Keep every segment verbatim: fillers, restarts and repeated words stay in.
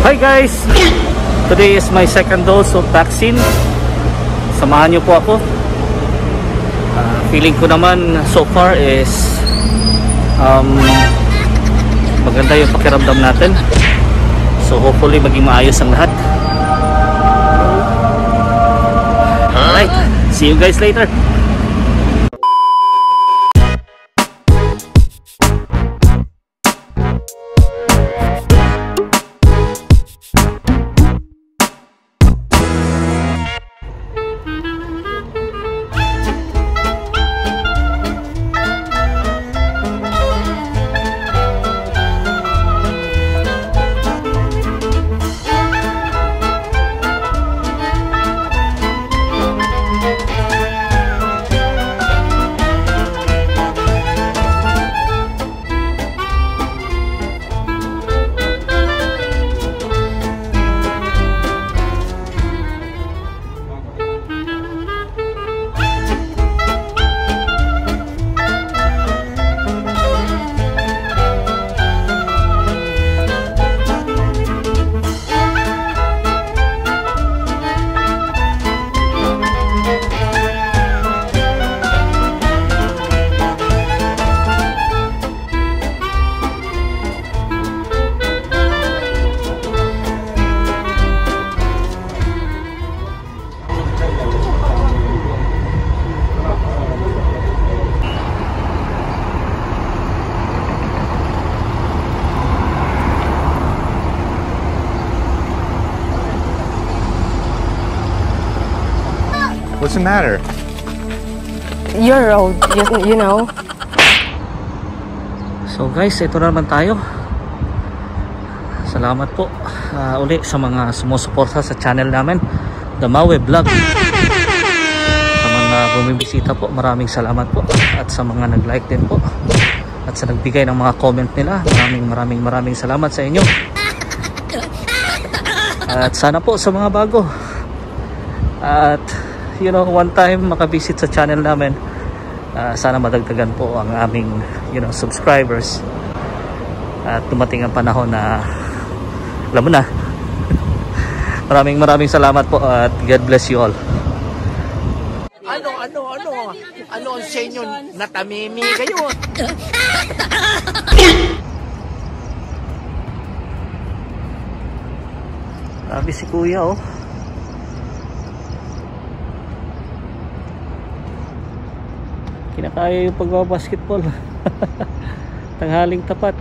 Hi guys! Today is my second dose of vaccine. Samahan niyo po ako. uh, Feeling ko naman so far is um, maganda yung pakiramdam natin. So hopefully maging maayos ang lahat. Alright, see you guys later. What's the matter? Your road, you, you know. So guys, ito na naman tayo. Salamat po uh, uli sa mga sumusuporta sa channel namin, The Maui Vlog. Sa mga bumibisita po, maraming salamat po. At sa mga nag-like din po, at sa nagbigay ng mga comment nila, maraming maraming maraming salamat sa inyo. At sana po sa mga bago, at you know, one time makabisit sa channel namin, uh, sana madagdagan po ang aming, you know, subscribers. At dumating ang panahon na alam mo na. Maraming maraming salamat po at God bless you all. Ano, ano, ano? Ano ang sa inyo? Natamimi kayo? Sabi si kuya, oh. Kinakaya yung pagbabasketball. Tanghaling tapat.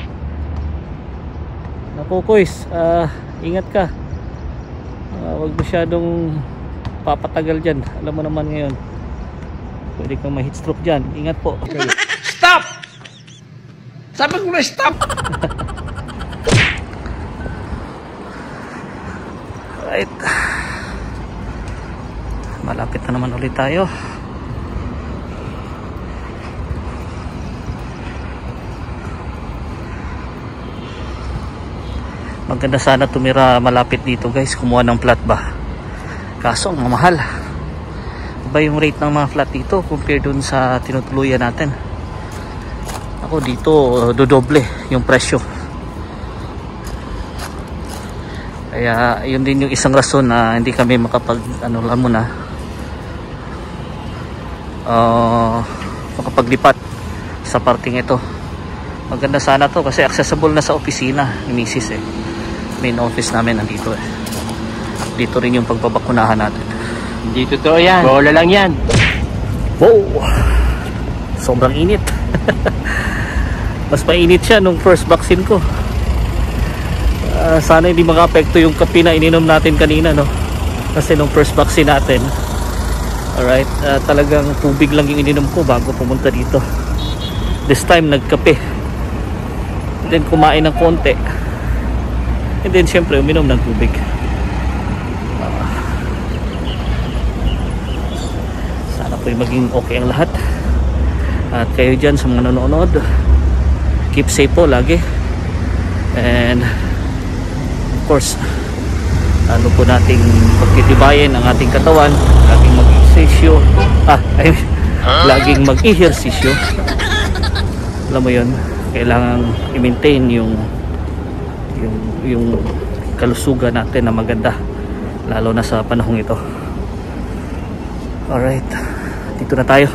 Naku kuys, uh, ingat ka. Uh, Huwag masyadong papatagal dyan. Alam mo naman ngayon, pwede kang ma-heat stroke dyan. Ingat po. Stop! Sabi ko na stop! Right. Malapit na naman ulit tayo. Maganda sana tumira malapit dito guys, kumuha ng flat ba. Kaso ang mahal. Iba yung rate ng mga flat dito compare dun sa tinutuluyan natin. Ako dito dodoble yung presyo. Kaya yun din yung isang rason na hindi kami makapag ano lang muna uh, makapaglipat sa parting ito. Maganda sana to kasi accessible na sa opisina ni misis eh. Main office namin nandito eh. Dito rin yung pagbabakunahan natin. Hindi totoo yan. Bola lang yan. Wow! Sobrang init. Mas mainit siya nung first vaccine ko. Uh, sana hindi maka-apekto yung kape na ininom natin kanina, no? Kasi nung first vaccine natin, alright, uh, talagang tubig lang yung ininom ko bago pumunta dito. This time nagkape. And then kumain ng konti. And then syempre uminom ng tubig. uh, Sana po maging okay ang lahat. At kayo dyan sa mga nanonood, keep safe po lagi. And of course, ano po nating pagtitibayin ang ating katawan, laging mag-ehersisyo, ah, ay, laging mag-ehersisyo. Alam mo yun, kailangan i-maintain yung yung yung kalusugan natin na maganda, lalo na sa panahong ito. Alright, dito na tayo.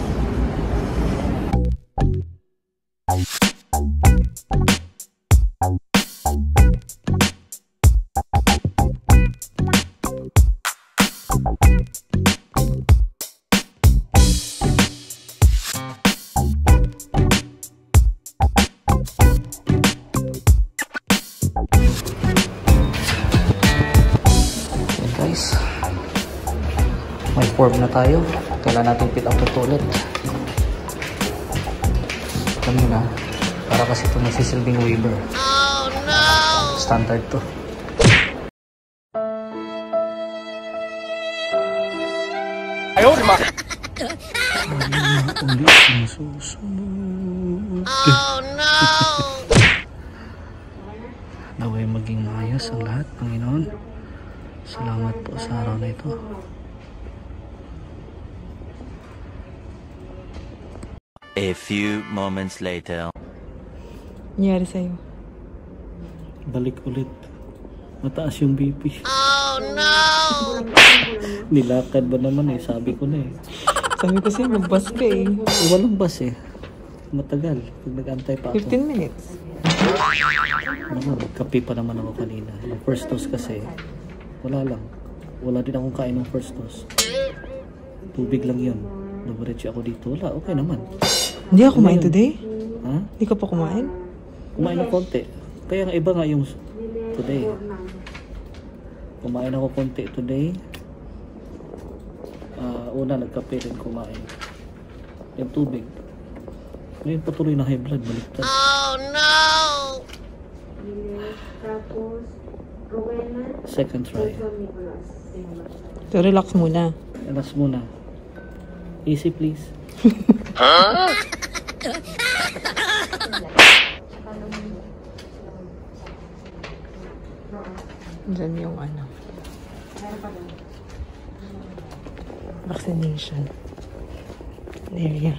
May form na tayo. Kailangan natin fill out ito ulit. Alam nyo na, para kasi ito magsisilbing waiver. Oh no! Standard to. Ayun, ma! Ulit ang susunod. Oh no! Naway maging maayos ang lahat, Panginoon. Salamat po sa araw na ito. A few moments later. Nangyari sa'yo. Balik ulit. Mataas yung B P. Oh no! Nilakad ba naman eh, sabi ko na eh. Sabi ko sa'yo, mag-bus ka eh. Eh, walang bus eh. Matagal. Pag nag-antay pa ako. fifteen minutes. Ano, kape pa naman ako kanina. Yung first dose kasi, wala lang. Wala din akong kain ng first dose. Tubig lang yun. Nabaretsi ako dito. Wala, okay naman. Hindi ako kumain today? Ha? Hindi ka pa kumain? Kumain ng konti. Kaya nga iba nga yung today. Kumain ako konti today. Uh, una, nagkape rin kumain. Yung tubig. Ngayon patuloy na high blood. Baliktad. Oh no! Second try. So, relax muna. Relax muna. Easy please. Huh? Diyan yung ano. Vaccination area.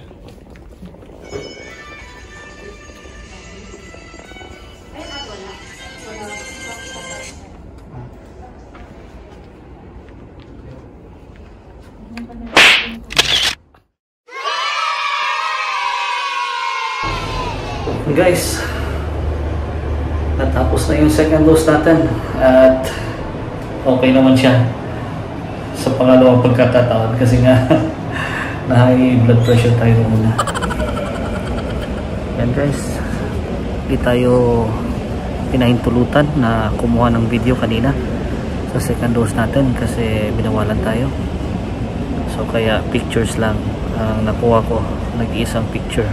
Guys, natapos na yung second dose natin at okay naman siya sa pangalawang pagkakataon kasi nga na high blood pressure tayo muna. Yan guys, hindi tayo pinahintulutan na kumuha ng video kanina sa second dose natin kasi binawalan tayo. So kaya pictures lang ang nakuha ko, nag-iisang picture.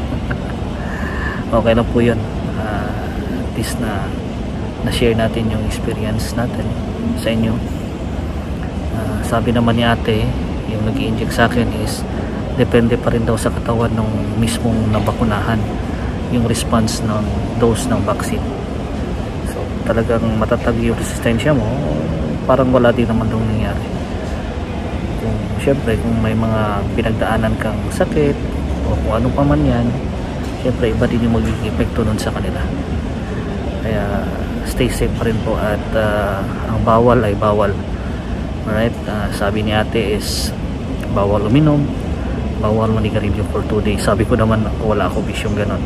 Okay na po yun. Uh, at least na na-share natin yung experience natin sa inyo. Uh, sabi naman ni ate, yung nag-i-inject sa akin is depende pa rin daw sa katawan ng mismong nabakunahan yung response ng dose ng vaccine. So talagang matatag yung resistensya mo, parang wala din naman daw nangyari. Kung syempre kung may mga pinagdaanan kang sakit o kung ano pa man yan, siyempre iba din yung magiging epekto nun sa kanila. Kaya stay safe pa rin po at uh, ang bawal ay bawal. Alright, uh, sabi ni ate is bawal uminom, bawal manigarilyo for two days. Sabi ko naman wala ako bisyong ganon.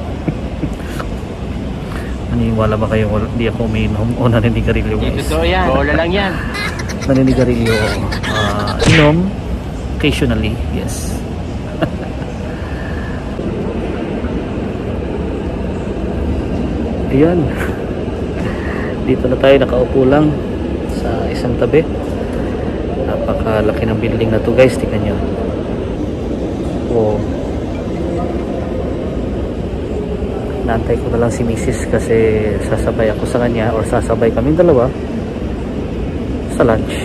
Naniniwala ba kayo hindi ako uminom o naninigarilyo guys? Totoo yan. Bola lang yan. Naninigarilyo uh, inom occasionally, yes. Ayan, dito na tayo, nakaupo lang sa isang tabi. Napakalaki ng building na to guys, tingnan nyo. Oh. Naantay ko na lang si misis kasi sasabay ako sa kanya or sasabay kami dalawa sa lunch.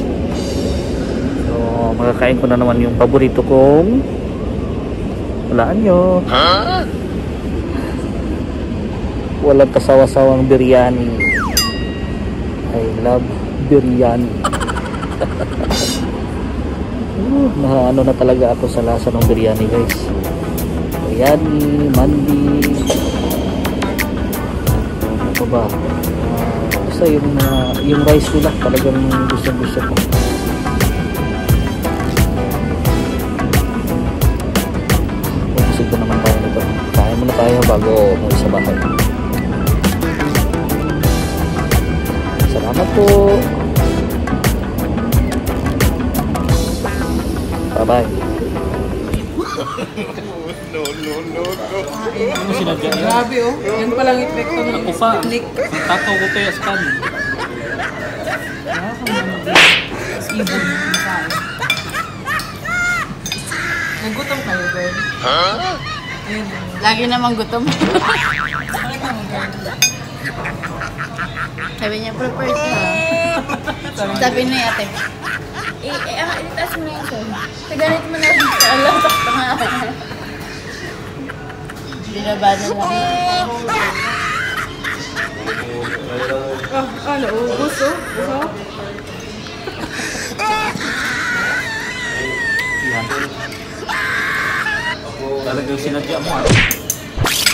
So makakain ko na naman yung paborito kong, walaan nyo, huh? Walang kasawa-sawang biryani. I love biryani. uh, na ano na talaga ako sa lasa ng biryani guys. Biryani, mandi, ano ba, uh, basta yung, uh, yung rice nila talagang gusto gusto ko. Pumusig ko naman tayo nito. Kaya muna tayo bago umuwi sa bahay. Salamat po. Bye bye. No, no, no, no. Ano sinadya yan? Grabe oh. Yan palang epekto ng Ako pa. click. Tataw ko kaya sa kan. Ibon. Makain. Nagutom kayo, girl? Huh? Ayun. Lagi namang gutom. Pakita mo, girl. Sabi niya, prepare ka. Sabi ni ate, eh, eh, ah, itaas mo na yung phone. Taganit mo na. Alam, sakto nga. Binaba na lang. Ah, ano, ubus oh. So, Yan. Talagang sinadya mo ah.